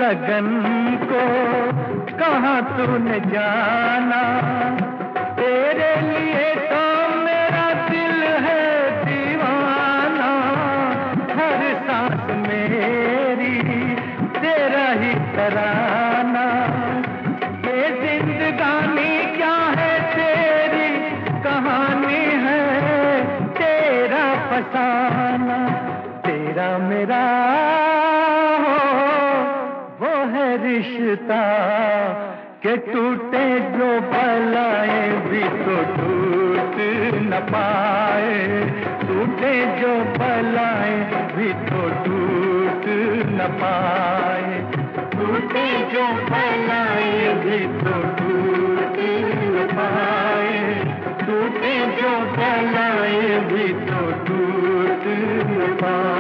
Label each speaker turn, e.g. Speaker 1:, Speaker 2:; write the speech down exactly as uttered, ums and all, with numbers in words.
Speaker 1: लगन को कहाँ तूने जाना, तेरे लिए तो मेरा दिल है दीवाना, हर सांस मेरी तेरा ही तराना, ये जिंदगानी क्या है तेरी कहानी है, तेरा फसाना, तेरा मेरा वो है रिश्ता, के टूटे जो भलाए भी तो टूट न पाए, टूटे जो भलाए भी तो टूट न पाए, टूटे जो भलाए भी तो टूट न पाए, टूटे जो भलाए भी तो टूट न पाए।